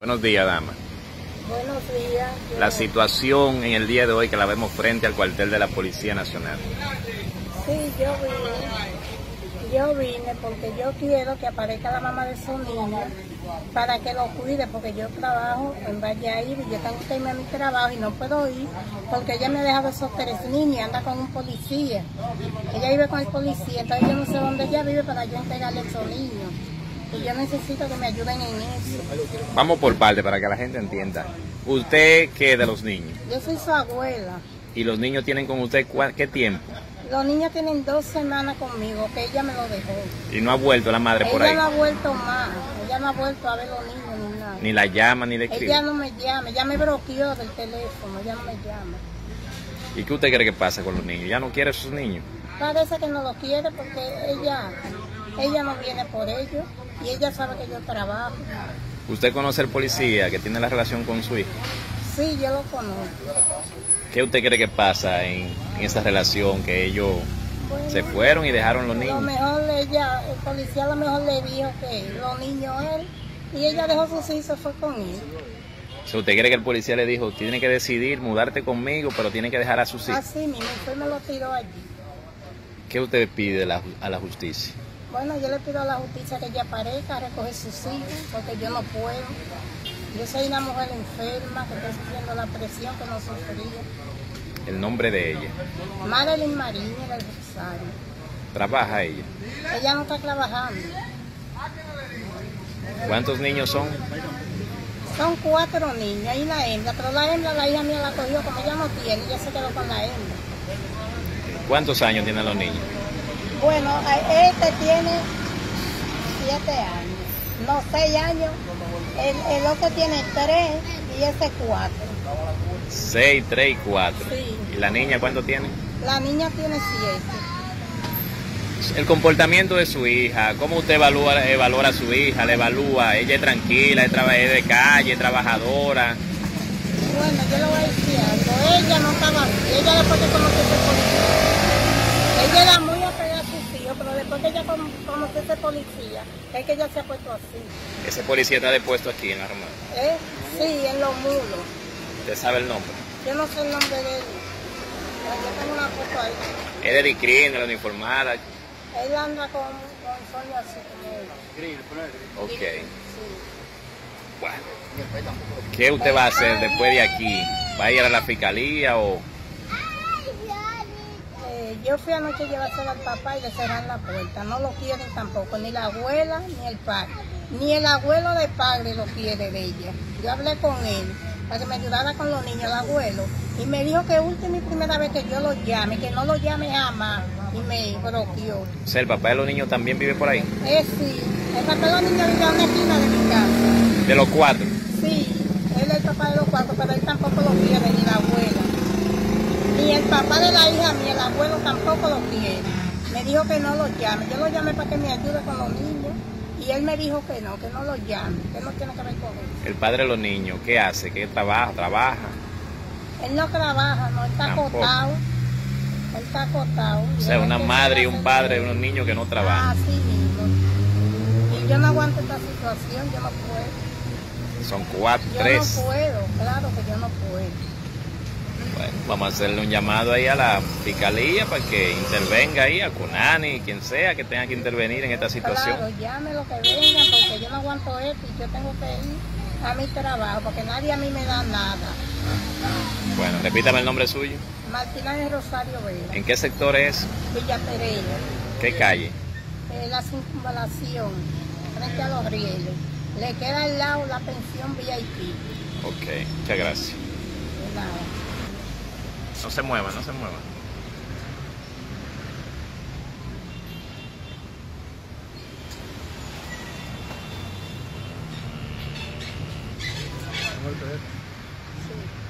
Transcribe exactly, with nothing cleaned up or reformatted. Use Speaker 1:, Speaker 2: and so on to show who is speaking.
Speaker 1: Buenos días, dama.
Speaker 2: Buenos días. Yo...
Speaker 1: La situación en el día de hoy que la vemos frente al cuartel de la Policía Nacional.
Speaker 2: Sí, yo vine. Yo vine porque yo quiero que aparezca la mamá de su niño para que lo cuide, porque yo trabajo en Valladolid y yo tengo que irme a mi trabajo y no puedo ir porque ella me ha dejado esos tres niños y anda con un policía. Ella vive con el policía, entonces yo no sé dónde ella vive para yo entregarle a esos niños. Y yo necesito que me ayuden en eso.
Speaker 1: Vamos por parte para que la gente entienda. ¿Usted qué de los niños?
Speaker 2: Yo soy su abuela.
Speaker 1: ¿Y los niños tienen con usted qué tiempo?
Speaker 2: Los niños tienen dos semanas conmigo, que ella me lo dejó.
Speaker 1: ¿Y no ha vuelto la madre por
Speaker 2: ahí?
Speaker 1: ahí?
Speaker 2: Ella no ha vuelto más. Ella no ha vuelto a ver los niños ni nada.
Speaker 1: Ni la llama ni le escribe.
Speaker 2: Ella no me llama. Ella me bloqueó del teléfono. Ella no me llama.
Speaker 1: ¿Y qué usted cree que pasa con los niños? ¿Ya no quiere a sus niños?
Speaker 2: Parece que no lo quiere porque ella, ella no viene por ellos. Y ella sabe que yo trabajo.
Speaker 1: ¿Usted conoce al policía que tiene la relación con su hijo?
Speaker 2: Sí, yo lo conozco.
Speaker 1: ¿Qué usted cree que pasa en, en esa relación, que ellos bueno, se fueron y dejaron los niños?
Speaker 2: Lo mejor ella, el policía a lo mejor le dijo que los niños él, y ella dejó sus hijos y se fue con él.
Speaker 1: O sea, ¿usted cree que el policía le dijo, tiene que decidir mudarte conmigo, pero tiene que dejar a sus hijos?
Speaker 2: Así mismo, usted me lo tiró allí.
Speaker 1: ¿Qué usted pide la, a la justicia?
Speaker 2: Bueno, yo le pido a la justicia que ella aparezca a recoger sus hijos, porque yo no puedo. Yo soy una mujer enferma, que estoy sufriendo la presión que no sufría.
Speaker 1: ¿El nombre de ella?
Speaker 2: Marilyn Mariño del Rosario.
Speaker 1: ¿Trabaja ella?
Speaker 2: Ella no está trabajando.
Speaker 1: ¿Cuántos niños son?
Speaker 2: Son cuatro niños y una hembra, pero la hembra la hija mía la cogió, como ella no tiene, ella se quedó con la hembra.
Speaker 1: ¿Cuántos años tienen los niños?
Speaker 2: Bueno, este tiene siete años, no, seis años. El, el otro tiene tres y ese cuatro.
Speaker 1: Seis, tres y cuatro.
Speaker 2: Sí.
Speaker 1: ¿Y la niña cuánto tiene?
Speaker 2: La niña tiene siete.
Speaker 1: El comportamiento de su hija, ¿cómo usted evalúa, evalúa a su hija? ¿Le evalúa? ¿Ella es tranquila, es, es de calle, es trabajadora?
Speaker 2: Bueno, yo le voy a decir algo. Ella no estaba así. Ella después que conoció ese policía. Ella era muy apegada a sus hijos, pero después que ella conoció ese policía, es que ella se ha puesto así.
Speaker 1: ¿Ese policía está depuesto aquí en la Romana?
Speaker 2: ¿Eh? Sí, en los mulos.
Speaker 1: ¿Usted sabe el nombre?
Speaker 2: Yo no sé el nombre de él. Yo tengo una foto ahí.
Speaker 1: ¿Es de discrimen, de la uniformada?
Speaker 2: Él anda con un uniforme así como él.
Speaker 1: Ok.
Speaker 2: Sí.
Speaker 1: Bueno. ¿Qué usted va a hacer después de aquí? ¿Va a ir a la fiscalía o...?
Speaker 2: Eh, yo fui anoche a llevárselo al papá y le cerraron la puerta. No lo quieren tampoco, ni la abuela ni el padre. Ni el abuelo de padre lo quiere de ella. Yo hablé con él para que me ayudara con los niños, el abuelo. Y me dijo que última y primera vez que yo lo llame, que no lo llame jamás. Y me bloqueó.
Speaker 1: O sea, ¿el papá de los niños también vive por ahí?
Speaker 2: Eh, sí. El papá de los niños vive a una esquina de mi casa.
Speaker 1: ¿De los cuatro?
Speaker 2: Sí, él es el papá de los cuatro, pero él tampoco lo quiere, ni la abuela. Ni el papá de la hija ni el abuelo tampoco lo quiere. Me dijo que no lo llame. Yo lo llamé para que me ayude con los niños. Y él me dijo que no, que no lo llame, que no tiene que ver con él.
Speaker 1: ¿El padre de los niños qué hace? ¿Qué trabaja? ¿Trabaja?
Speaker 2: Él no trabaja, no, él está
Speaker 1: Tampoco.
Speaker 2: acostado. Él está acostado.
Speaker 1: O sea, una madre y un padre de unos niños que no trabajan.
Speaker 2: Así mismo. Y yo no aguanto esta situación, yo no puedo.
Speaker 1: Son cuatro,
Speaker 2: Yo
Speaker 1: tres.
Speaker 2: no puedo, claro que yo no puedo.
Speaker 1: Bueno, vamos a hacerle un llamado ahí a la fiscalía para que intervenga ahí, a Conani, quien sea que tenga que intervenir en esta situación.
Speaker 2: Claro, llame lo que venga, porque yo no aguanto esto y yo tengo que ir a mi trabajo, porque nadie a mí me da nada.
Speaker 1: Bueno, repítame el nombre suyo.
Speaker 2: Martina de Rosario Vera.
Speaker 1: ¿En qué sector es?
Speaker 2: Villa Pereira.
Speaker 1: ¿Qué calle?
Speaker 2: Eh, la circunvalación, frente a los rieles. Le queda al lado la pensión V I P.
Speaker 1: Ok, muchas gracias.
Speaker 2: De nada.
Speaker 1: No se mueva, no se mueva.
Speaker 2: Sí.